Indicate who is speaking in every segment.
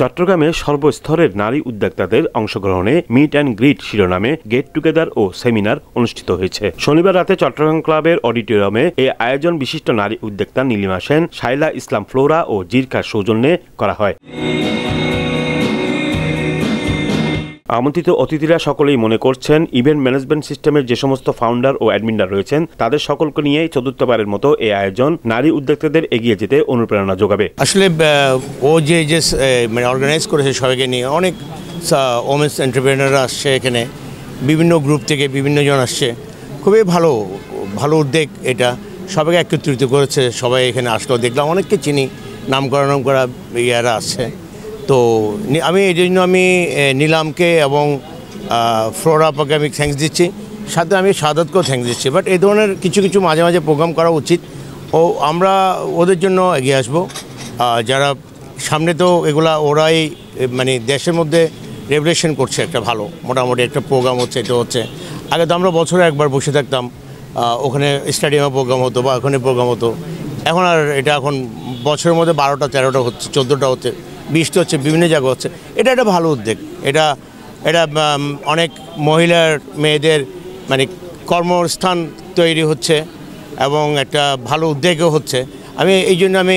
Speaker 1: চট্টগ্রামে সর্বস্তরের নারী উদ্যোক্তাদের অংশগ্রহণে মিট অ্যান্ড গ্রিট শিরোনামে গেট টুগেদার ও সেমিনার অনুষ্ঠিত হয়েছে। শনিবার রাতে চট্টগ্রাম ক্লাবের অডিটোরিয়ামে এই আয়োজন বিশিষ্ট নারী উদ্যোক্তা নীলিমা সেন, শাইলা ইসলাম ফ্লোরা ও জিরকার সৌজন্যে করা হয়। আমন্ত্রিত অতিথিরা সকলেই মনে করছেন ইভেন্ট ম্যানেজমেন্ট সিস্টেমের যে সমস্ত ফাউন্ডার ও অ্যাডমিনরা রয়েছেন তাদের সকলকে নিয়ে চতুর্থবারের মতো এই আয়োজন নারী উদ্যোক্তাদের এগিয়ে যেতে অনুপ্রেরণা যোগাবে।
Speaker 2: আসলে ও যে মানে অর্গানাইজ করেছে সবাইকে নিয়ে, অনেক ওমেন্স এন্টারপ্রেনাররা আসছে এখানে, বিভিন্ন গ্রুপ থেকে বিভিন্ন জন আসছে, খুবই ভালো উদ্যোগ এটা, সবাইকে একত্রিত করেছে। সবাই এখানে আসলো, দেখলাম অনেককে চিনি, নাম করা ইয়ারা আসছে। তো আমি এই জন্য আমি নীলামকে এবং ফ্লোরা আপাকে আমি থ্যাঙ্কস দিচ্ছি, সাথে আমি সাদাতকেও থ্যাঙ্কস দিচ্ছি। বাট এই ধরনের কিছু মাঝে মাঝে প্রোগ্রাম করা উচিত, ও আমরা ওদের জন্য এগিয়ে আসবো। যারা সামনে তো এগুলা ওরাই মানে দেশের মধ্যে রেভলিউশন করছে, একটা ভালো মোটামুটি একটা প্রোগ্রাম হচ্ছে, এটা হচ্ছে। আগে তো আমরা বছরে একবার বসে থাকতাম, ওখানে স্টেডিয়ামে প্রোগ্রাম হতো বা ওখানে প্রোগ্রাম হতো। এখন আর এটা এখন বছরের মধ্যে 12টা 13টা হচ্ছে, 14টা হচ্ছে, 20টা হচ্ছে, বিভিন্ন জায়গা হচ্ছে। এটা একটা ভালো উদ্যোগ। এটা অনেক মহিলার মেয়েদের মানে কর্মস্থান তৈরি হচ্ছে এবং একটা ভালো উদ্যোগও হচ্ছে। এই জন্য আমি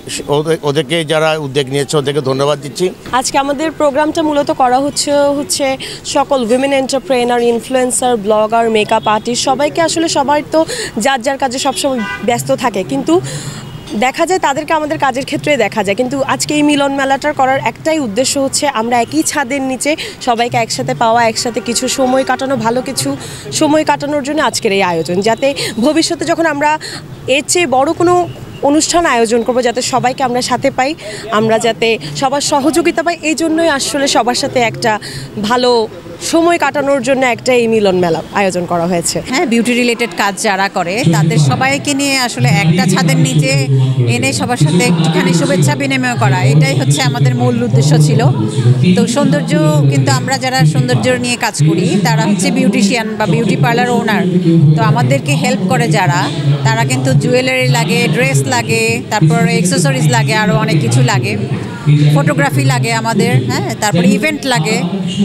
Speaker 2: ওদেরকে যারা উদ্যোগ নিয়েছে ওদেরকে ধন্যবাদ দিচ্ছি।
Speaker 3: আজকে আমাদের প্রোগ্রামটা মূলত করা হচ্ছে সকল women entrepreneur, influencer, blogger, makeup artist, সবাইকে আসলে সবাই তো যার কাজে সবসময় ব্যস্ত থাকে, কিন্তু দেখা যায় তাদেরকে আমাদের কাজের ক্ষেত্রে দেখা যায়। কিন্তু আজকে এই মিলন মেলাটার করার একটাই উদ্দেশ্য হচ্ছে আমরা একই ছাদের নিচে সবাইকে একসাথে পাওয়া, একসাথে কিছু সময় কাটানো, ভালো কিছু সময় কাটানোর জন্য আজকের এই আয়োজন, যাতে ভবিষ্যতে যখন আমরা এর চেয়ে বড় কোনো অনুষ্ঠান আয়োজন করব যাতে সবাইকে আমরা সাথে পাই, আমরা যাতে সবার সহযোগিতা পাই। এই জন্যই আসলে সবার সাথে একটা ভালো সময় কাটানোর জন্য একটা এই মিলন মেলা আয়োজন করা হয়েছে।
Speaker 4: হ্যাঁ, বিউটি রিলেটেড কাজ যারা করে তাদের সবাইকে নিয়ে আসলে একটা ছাদের নিচে এনে সবার সাথে একটুখানি শুভেচ্ছা বিনিময় করা, এটাই হচ্ছে আমাদের মূল উদ্দেশ্য ছিল। তো সৌন্দর্য, কিন্তু আমরা যারা সৌন্দর্য নিয়ে কাজ করি তারা হচ্ছে বিউটিশিয়ান বা বিউটি পার্লার ওনার। তো আমাদেরকে হেল্প করে যারা, তারা কিন্তু জুয়েলারি লাগে, ড্রেস লাগে, তারপর অ্যাক্সেসরিজ লাগে, আরও অনেক কিছু লাগে, ফটোগ্রাফি লাগে আমাদের, হ্যাঁ, তারপরে ইভেন্ট লাগে।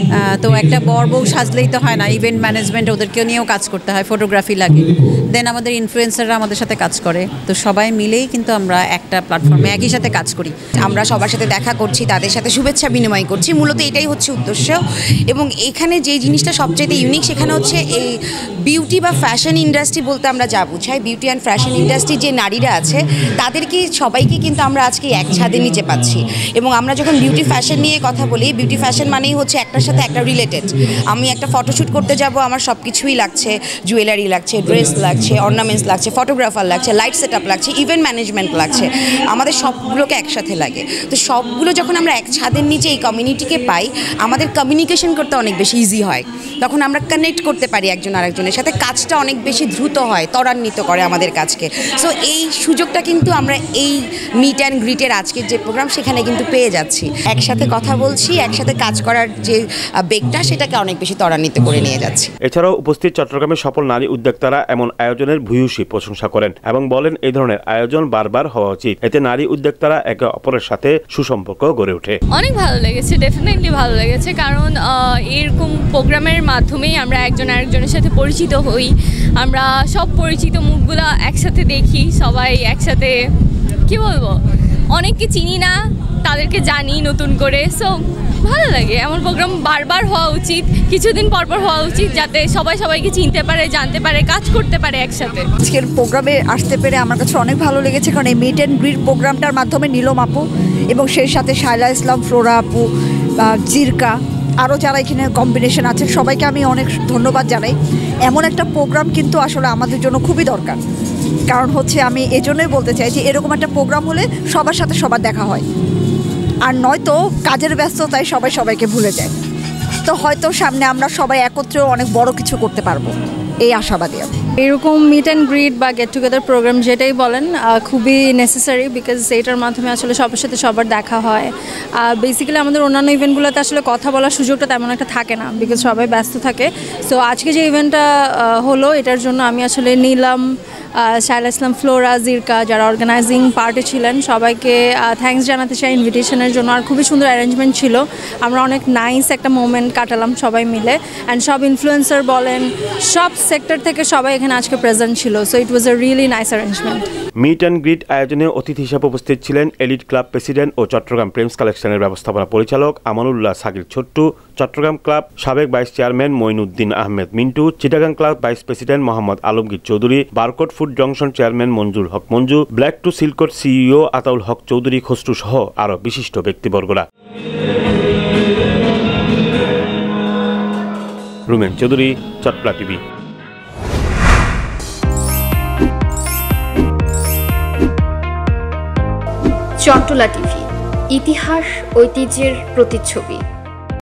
Speaker 4: তো একটা বর বউ সাজলেই তো হয় না, ইভেন্ট ম্যানেজমেন্ট ওদেরকেও নিয়েও কাজ করতে হয়, ফটোগ্রাফি লাগে। দেন আমাদের ইনফ্লুয়েন্সাররা আমাদের সাথে কাজ করে। তো সবাই মিলেই কিন্তু আমরা একটা প্ল্যাটফর্মে একই সাথে কাজ করি।
Speaker 5: আমরা সবার সাথে দেখা করছি, তাদের সাথে শুভেচ্ছা বিনিময় করছি, মূলত এটাই হচ্ছে উদ্দেশ্য। এবং এখানে যে জিনিসটা সবচেয়ে ইউনিক সেখানে হচ্ছে এই বিউটি বা ফ্যাশন ইন্ডাস্ট্রি বলতে আমরা যা বুঝাই, বিউটি অ্যান্ড ফ্যাশন ইন্ডাস্ট্রি যে নারীরা আছে তাদেরকে সবাইকে কিন্তু আমরা আজকে এক ছাদের নিচে পাচ্ছি। এবং আমরা যখন বিউটি ফ্যাশন নিয়ে কথা বলি, বিউটি ফ্যাশন মানেই হচ্ছে একটার সাথে একটা রিলেটেড। আমি একটা ফটোশ্যুট করতে যাব, আমার সব কিছুই লাগছে, জুয়েলারি লাগছে, ড্রেস লাগছে, অর্নামেন্টস লাগছে, ফটোগ্রাফার লাগছে, লাইট সেট আপ লাগছে, ইভেন্ট ম্যানেজমেন্ট লাগছে, আমাদের সবগুলোকে একসাথে লাগে। তো সবগুলো যখন আমরা এক ছাদের নিচে এই কমিউনিটিকে পাই, আমাদের কমিউনিকেশন করতে অনেক বেশি ইজি হয়, তখন আমরা কানেক্ট করতে পারি একজন আরেকজনের সাথে, কাজটা অনেক বেশি দ্রুত হয়, ত্বরান্বিত করে আমাদের কাজকে। সো এই সুযোগটা কিন্তু আমরা এই মিট অ্যান্ড গ্রিটের আজকের যে প্রোগ্রাম সেখানে কিন্তু পেয়ে যাচ্ছি। একসাথে কথা বলছি, একসাথে কাজ করার যে বেগটা সেটাকে অনেক বেশি ত্বরান্বিত করে নিয়ে যাচ্ছি।
Speaker 1: এছাড়াও উপস্থিত চট্টগ্রামের সফল নারী উদ্যোক্তারা এমন আয়োজনের ভূয়সী প্রশংসা করেন এবং বলেন এই ধরনের আয়োজন বারবার হওয়া উচিত, এতে নারী উদ্যোক্তারা একে অপরের সাথে সুসম্পর্ক গড়ে ওঠে।
Speaker 6: অনেক ভালো লেগেছে, ডেফিনেটলি ভালো লেগেছে, কারণ এরকম প্রোগ্রামের মাধ্যমেই আমরা একজন আরেকজনের সাথে পরিচিত হই, আমরা সব পরিচিত মুখগুলো একসাথে দেখি, সবাই একসাথে কি বলবো, অনেককে চিনি না তাদেরকে জানি নতুন করে। সো ভালো লাগে, এমন প্রোগ্রাম বারবার হওয়া উচিত, কিছুদিন পরপর হওয়া উচিত, যাতে সবাই সবাইকে চিনতে পারে, জানতে পারে, কাজ করতে পারে একসাথে।
Speaker 7: আজকের প্রোগ্রামে আসতে পেরে আমার কাছে অনেক ভালো লেগেছে, কারণ এই মিট অ্যান্ড গ্রিট প্রোগ্রামটার মাধ্যমে নীলম আপু এবং সেই সাথে শাইলা ইসলাম, ফ্লোরা আপু, জিরকা, আরও যারা এখানে কম্বিনেশন আছে সবাইকে আমি অনেক ধন্যবাদ জানাই। এমন একটা প্রোগ্রাম কিন্তু আসলে আমাদের জন্য খুবই দরকার, কারণ হচ্ছে আমি এজন্যই বলতে চাই যে এরকম একটা প্রোগ্রাম হলে সবার সাথে সবার দেখা হয়, আর নয়তো কাজের ব্যস্ততায় সবাই সবাইকে ভুলে যায়। তো হয়তো সামনে আমরা সবাই একত্রে অনেক বড় কিছু করতে পারবো, এই আশাবাদী আমি।
Speaker 8: এরকম মিট অ্যান্ড গ্রিট বা গেট টুগেদার প্রোগ্রাম যেটাই বলেন খুবই নেসেসারি, বিকজ এইটার মাধ্যমে আসলে সবার সাথে সবার দেখা হয়। বেসিক্যালি আমাদের অন্যান্য ইভেন্টগুলোতে আসলে কথা বলার সুযোগটা তেমন একটা থাকে না, বিকজ সবাই ব্যস্ত থাকে। সো আজকে যে ইভেন্টটা হলো এটার জন্য আমি আসলে নিলাম শায়লা ইসলাম, ফ্লোরা, জিরকা যারা অর্গানাইজিং পার্টি ছিলেন সবাইকে থ্যাঙ্কস জানাতে চাই ইনভিটেশনের জন্য। আর খুবই সুন্দর অ্যারেঞ্জমেন্ট ছিল, আমরা অনেক নাইস একটা মোমেন্ট কাটালাম সবাই মিলে। অ্যান্ড সব ইনফ্লুয়েন্সার বলেন সব সেক্টর থেকে সবাই এখানে আজকে প্রেজেন্ট ছিল। So it was a really nice arrangement.
Speaker 1: Meet and greet আয়োজনে অতিথি হিসেবে উপস্থিত ছিলেন এলিট ক্লাব প্রেসিডেন্ট ও চট্টগ্রাম প্রেমস কালেকশনের ব্যবস্থাপনা পরিচালক আমানুল্লাহ সাকির ছোট্টু, চট্টগ্রাম ক্লাব সাবেক vice chairman Moinuddin Ahmed Mintu, Chittagong club vice president Mohammad Alamgir Chowdhury, Barcode food junction chairman Manzur Haque Manju, black to সিল্কোট সিইও আতাউল হক চৌধুরী খসরু সহ আরও বিশিষ্ট ব্যক্তিবর্গরা। রুমেন চৌধুরী, চট্টলা টিভি।
Speaker 9: চট্টলা টিভি, ইতিহাস ঐতিহ্যের প্রতিচ্ছবি।